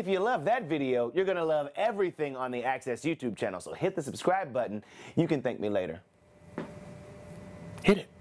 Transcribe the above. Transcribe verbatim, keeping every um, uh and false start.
If you love that video, you're going to love everything on the Access YouTube channel. So hit the subscribe button. You can thank me later. Hit it.